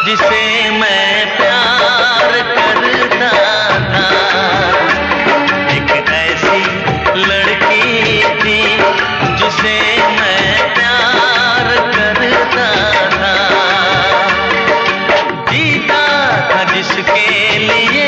जिसे मैं प्यार करता था। एक ऐसी लड़की थी जिसे मैं प्यार करता था। जीता था जिसके लिए,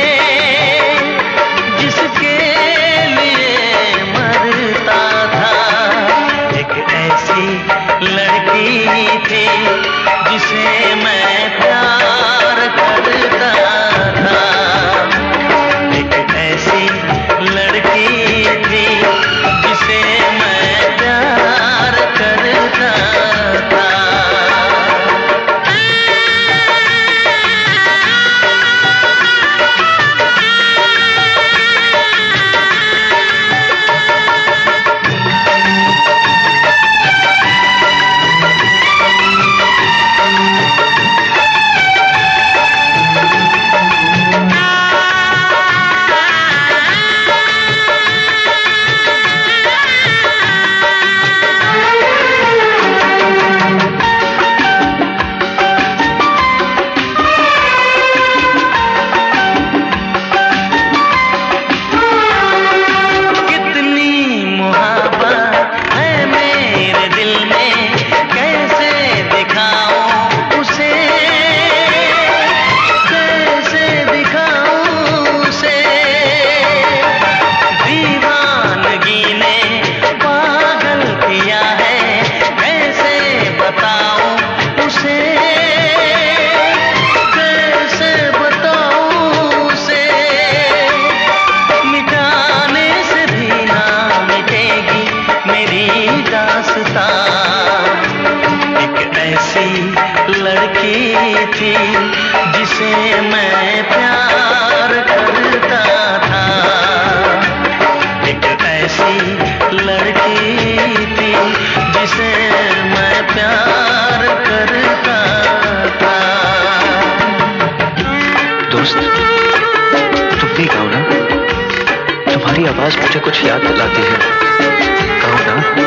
जिसके लिए मरता था। एक ऐसी लड़की थी जिसे मैं प्यार करता था। एक ऐसी लड़की थी जिसे मैं प्यार करता था। एक ऐसी लड़की थी जिसे मैं प्यार करता था। एक ऐसी लड़की थी जिसे मैं प्यार करता था। दोस्त, तुम भी गाओ ना, तुम्हारी आवाज मुझे कुछ याद दिलाती है। गाओ ना।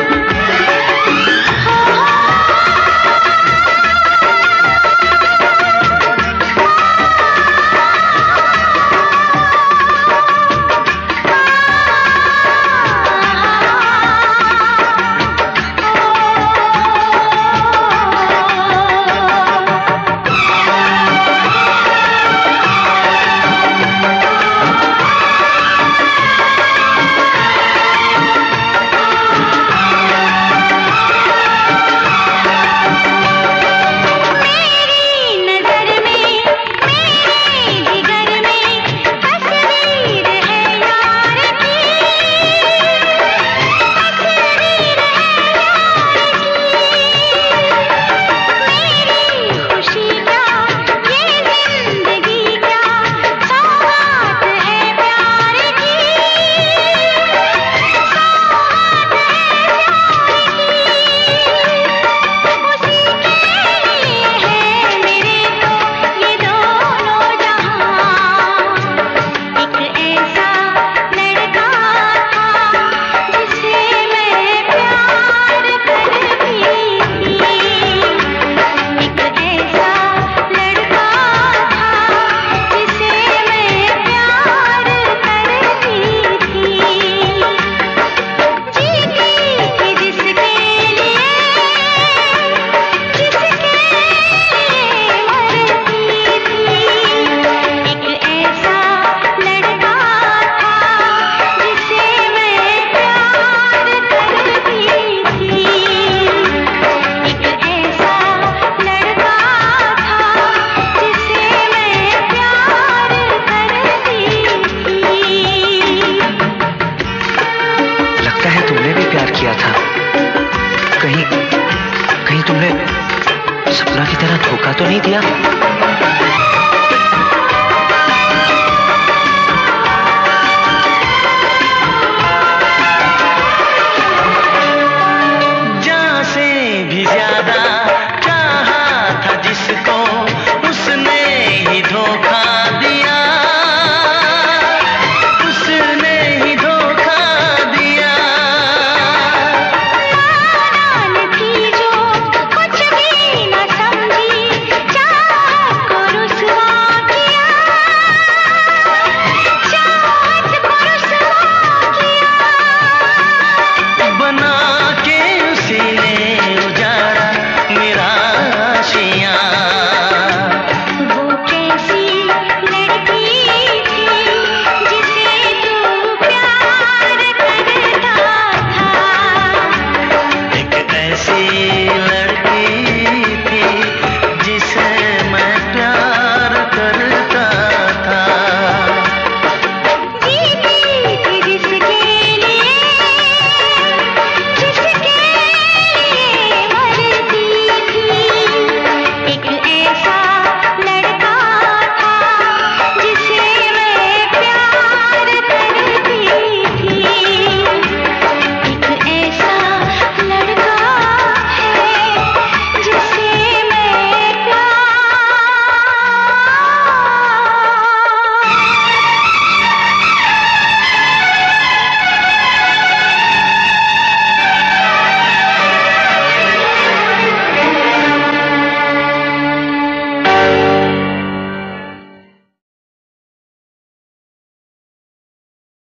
कहीं तुमने सपना की तरह धोखा तो नहीं दिया?